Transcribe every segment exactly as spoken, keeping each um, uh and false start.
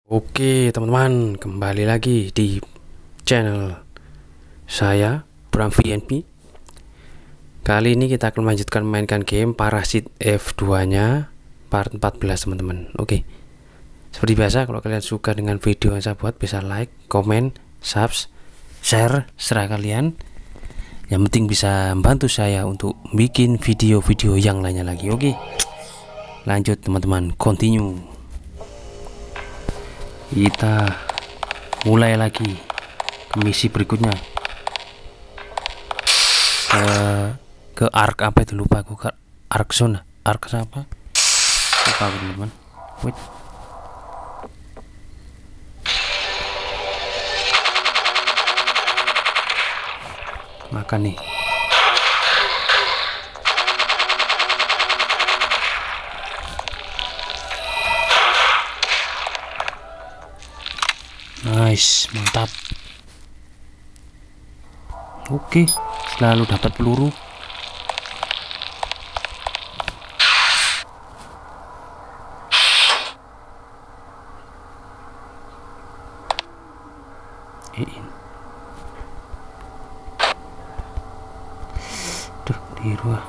Oke teman-teman, kembali lagi di channel saya Bram V N P. Kali ini kita akan melanjutkan mainkan game Parasit F dua nya part empat belas teman-teman. Oke, seperti biasa kalau kalian suka dengan video yang saya buat bisa like, komen, subs, share serah kalian. Yang penting bisa membantu saya untuk bikin video-video yang lainnya lagi. Oke, lanjut teman-teman, continue. Kita mulai lagi ke misi berikutnya, ke ke arc apa itu, lupa aku, ke arc zone, arc apa lupa aku teman-teman. Wait, makan nih. Nice, mantap. Oke, selalu dapat peluru. Iin. Duh, keliru ah.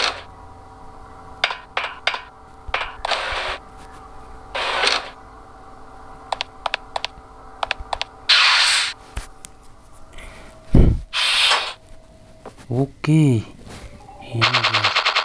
Oke, ini dia.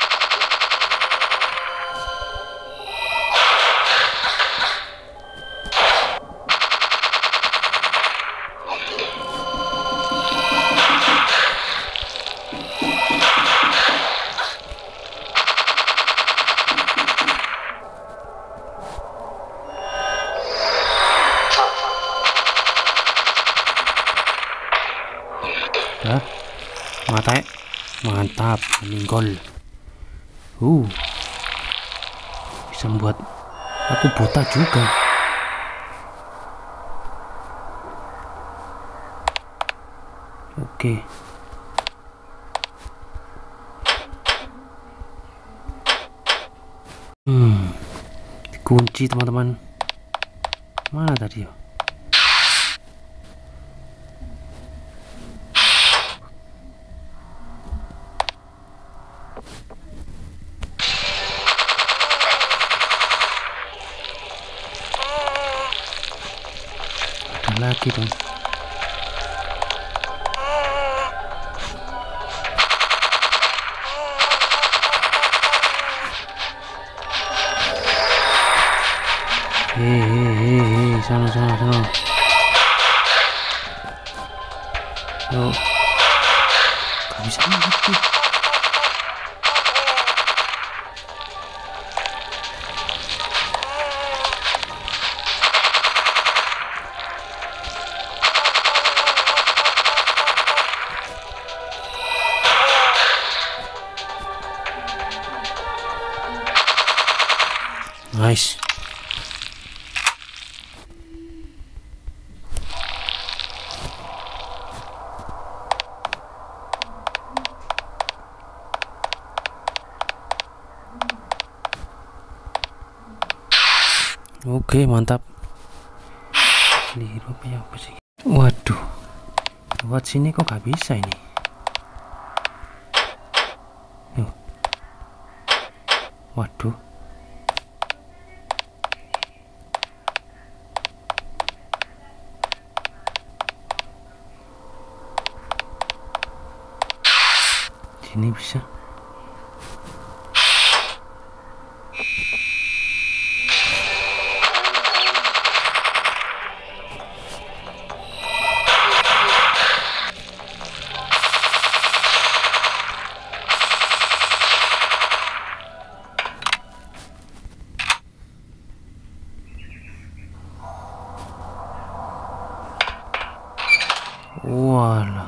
Ya, mata mantap, meninggal. Uh bisa membuat aku buta juga. Oke, hmm dikunci teman-teman. Mana tadi ya? Lagi dong. Hehehe, sana sana sana. Yo, gak bisa mati. Nice. Oke, mantap. Keliru apa ya, apa sih? Waduh, lewat sini kok gak bisa ini. Yuk. Waduh. Ini bisa. Walah.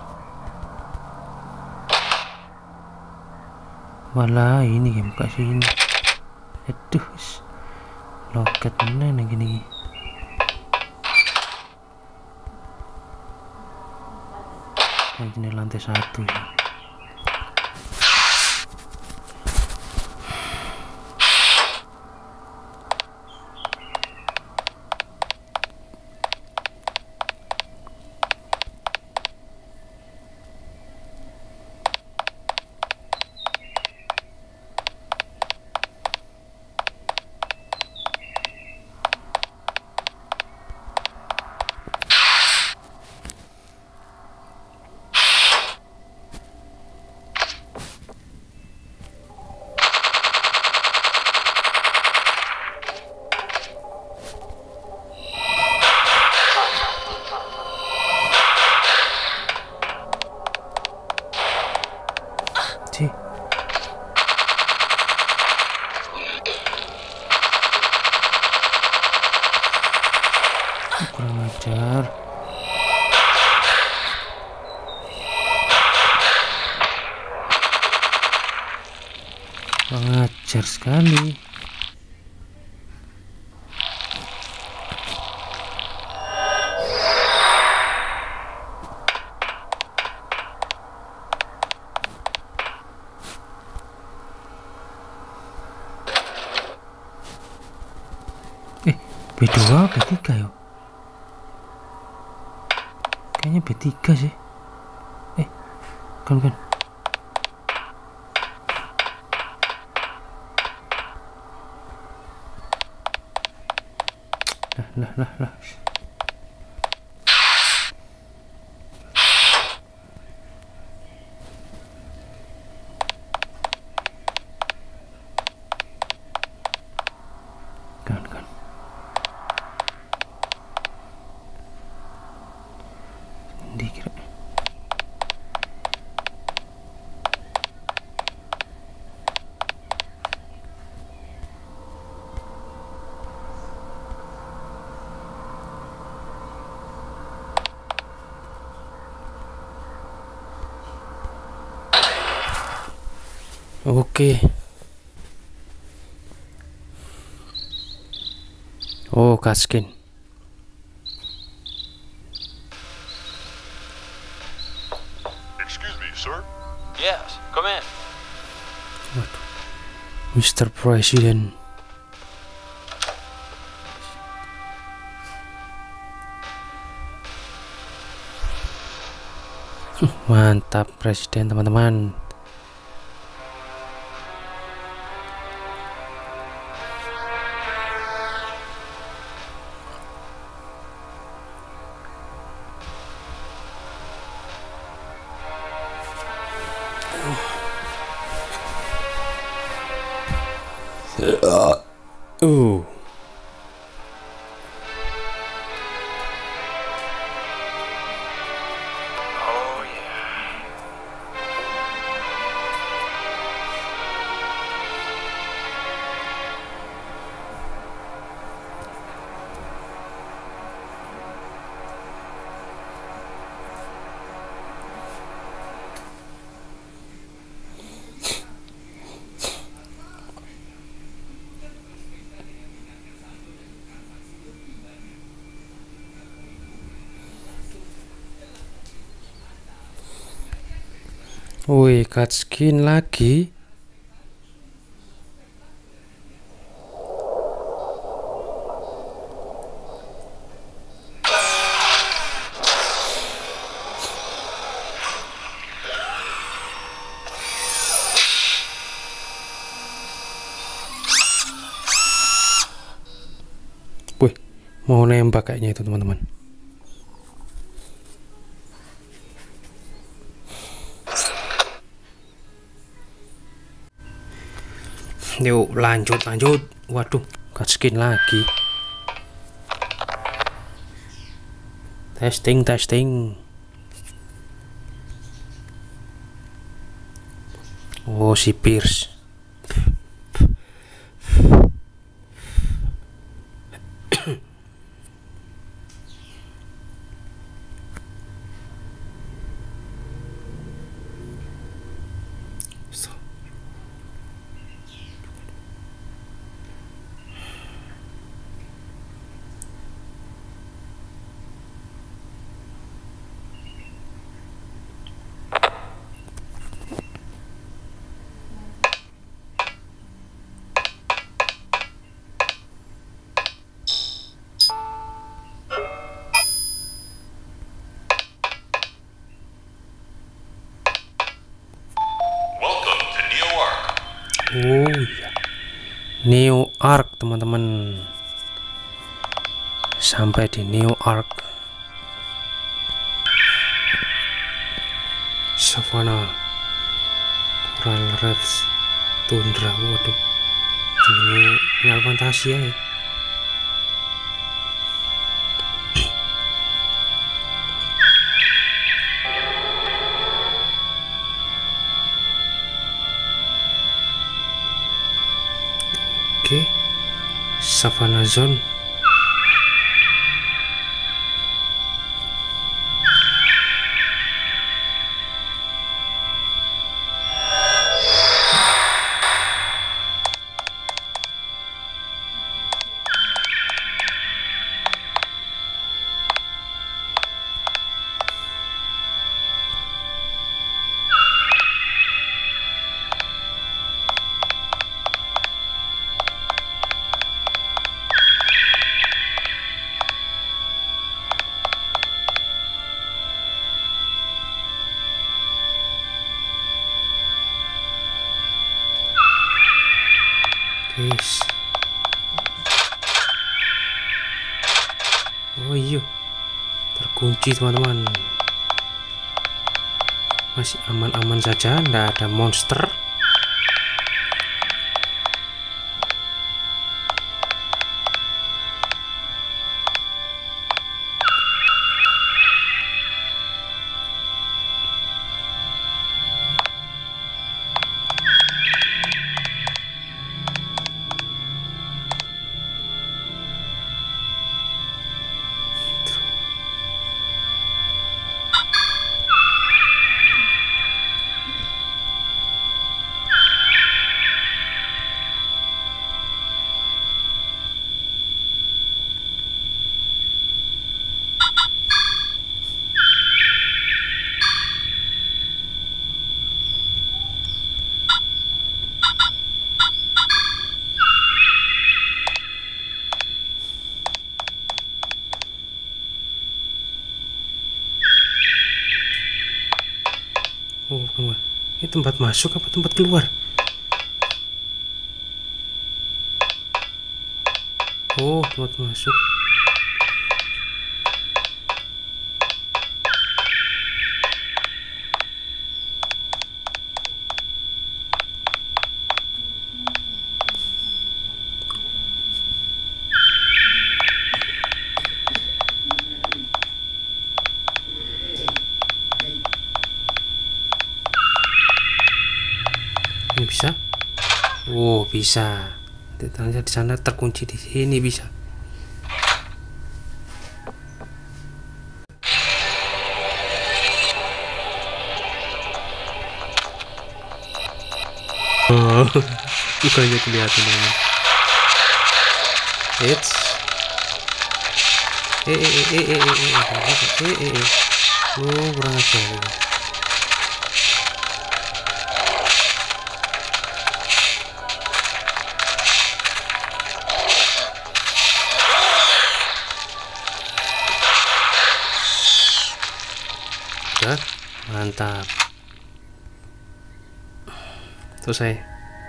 Walah, ini game kasih ini. Aduh, loket mana nih gini. Nah, ini lantai satu ya. kurang ajar. Kurang ajar sekali. Eh, B dua B tiga ya? Kayaknya B tiga sih. Eh, kan kan. Lah lah lah lah. Kan kan. Ini kira. Oke. Oh, Kaskin. Excuse me, sir. Yes, come in. Waduh. mister President. Mantap presiden, teman-teman. Uh. Oh yeah. Wih, cutscene lagi. Wih, mau nembak kayaknya itu, teman-teman. Yuk lanjut lanjut. Waduh, cutscene lagi. Testing testing. Oh, si Pierce. Oh iya, New Ark, teman-teman. Sampai di New Ark, Savannah, Coral Reefs, Tundra. Waduh, ini Final Fantasia ya. Oke, Savannah Zone. Oh iya, terkunci teman-teman. Masih aman-aman saja, nggak ada monster. Oh, bukan, bukan. Ini tempat masuk apa tempat keluar? Oh, tempat masuk. Ini bisa? Oh, bisa. Ternyata di sana terkunci, di sini bisa. Oh, bukannya kelihatan ini. It's eh eh eh eh eh eh eh eh eh oh, kurang ajar ini. Udah, mantap. Selesai.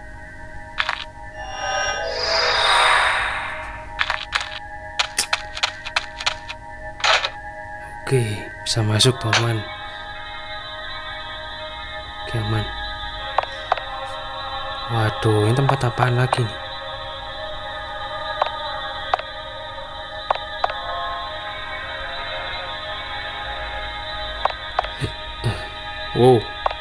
Oke, bisa masuk teman-teman. Oke, aman. Waduh, ini tempat apaan lagi nih? Wow,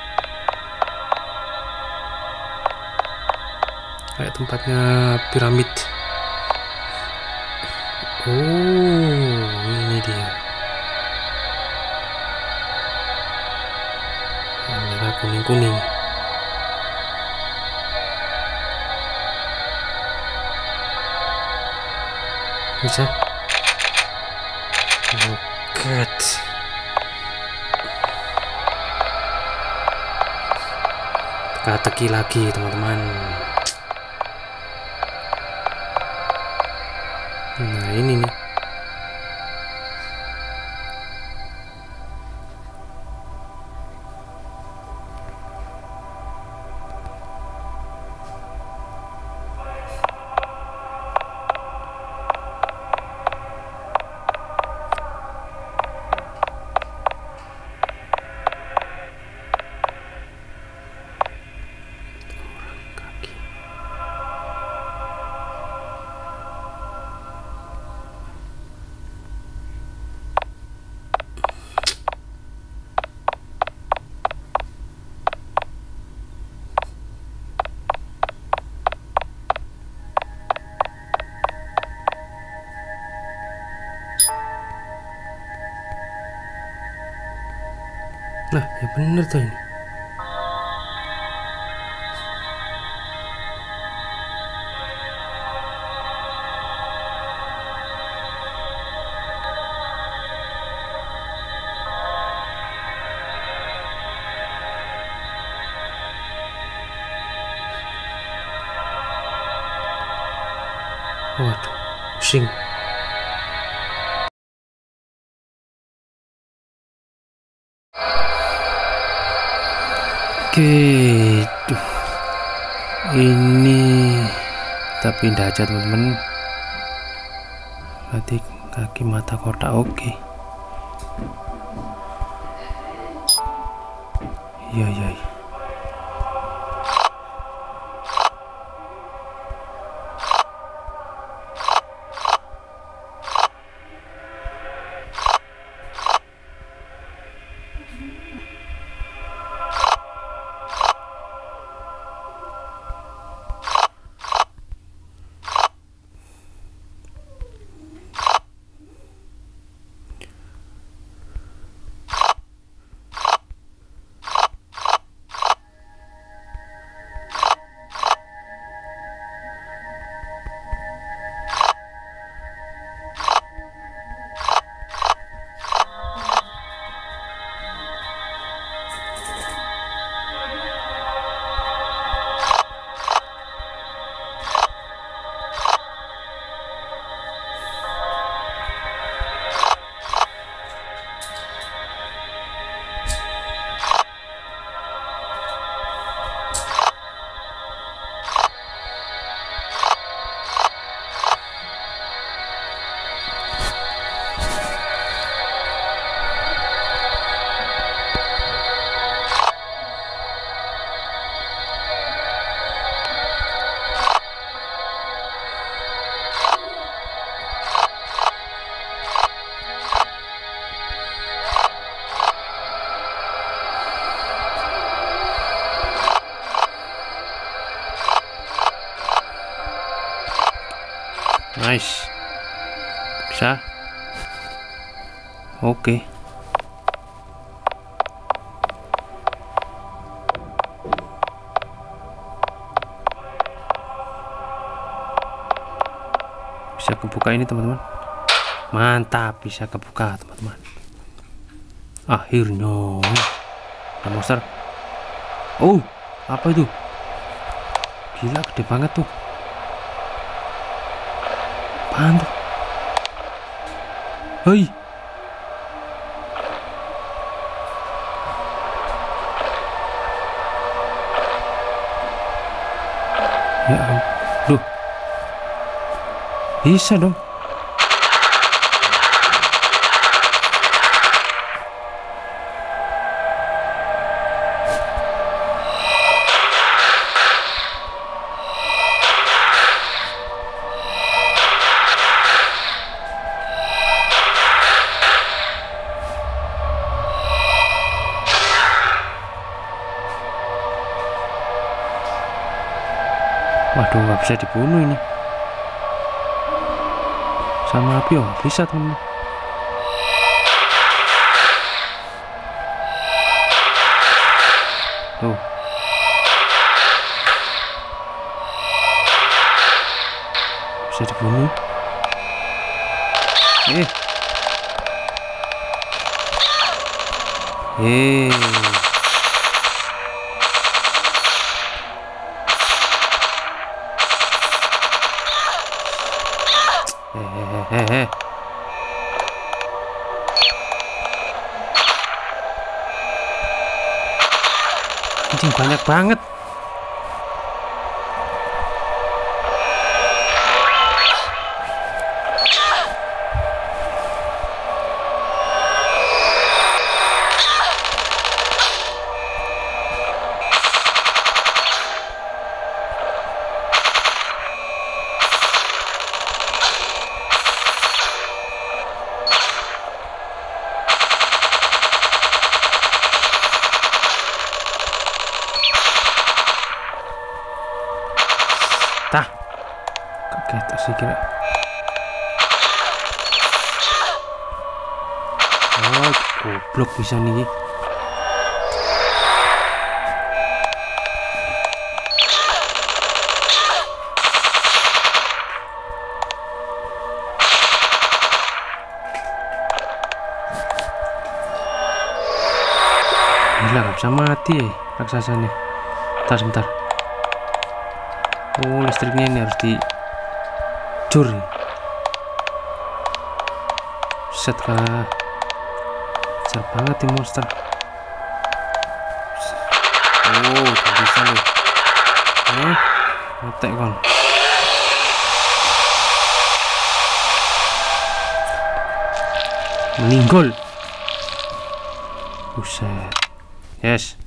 kayak tempatnya piramid. Oh, ini dia. Merah, kuning, kuning. Bisa. Loket. Teka-teki lagi teman-teman. Nah ini nih. Nah, ya bener tuh ini. Waduh, pusing. Oke, duh. Ini kita pindah aja teman-teman. Nanti kaki mata kotak. Oke. Iya iya iya. Nice. Bisa. Oke. Bisa kebuka ini teman-teman. Mantap, bisa kebuka teman-teman. Akhirnya. Ada monster. Oh, apa itu? Gila, gede banget tuh. Apaan tuh? Hei. Ya ampun. Bisa dong. Waduh, nggak bisa dibunuh ini. Sama api, oh bisa teman. Tuh. Bisa dibunuh. Eh. Eh. Hehehe. Anjing banyak banget. Tah, kaget sih kira. Oh, goblok bisa nih. Gila, gak bisa mati ya raksasanya. Bentar, sebentar. Oh, listriknya ini harus dicur. Set kah? Besar banget nih monster. Oh, gak bisa loh. Eh, mati kon. Meninggal. Buset. Yes.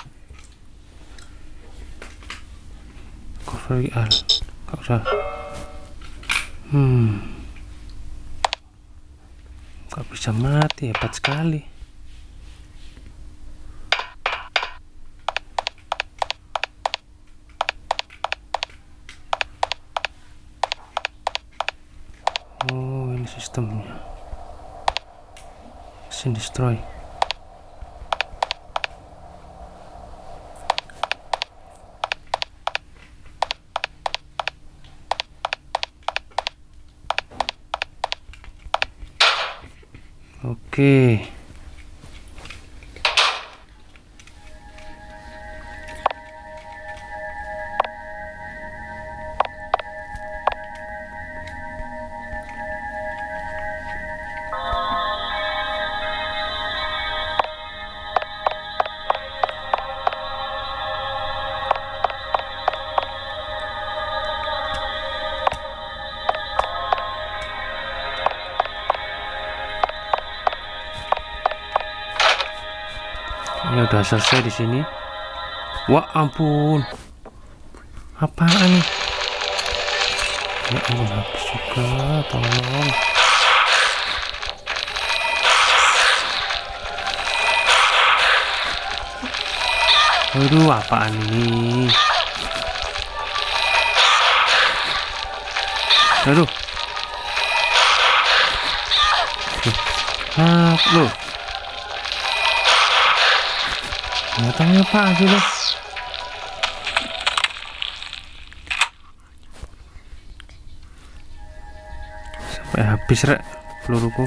Cover al. Gak usah. Hmm. Gak bisa mati, hebat sekali. Oh, ini sistemnya. Sin destroy. Oke. Ini udah selesai di sini. Wah ampun, apaan nih? Ya ampun, habis juga, tolong. Aduh, apaan ini? Aduh. Ah, loh. Nyatanya apaan sih lo? Sampai habis rek peluruku.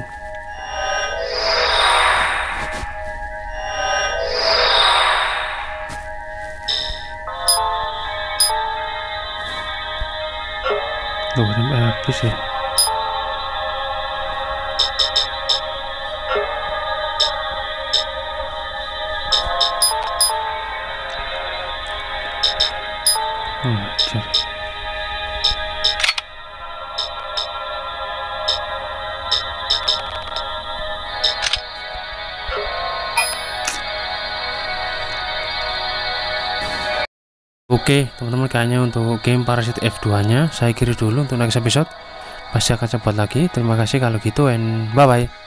Tuh sampai habis ya. Hmm, cari. Oke teman-teman, kayaknya untuk game Parasite F dua nya saya kiri dulu. Untuk next episode pasti akan cepat lagi. Terima kasih kalau gitu, and bye bye.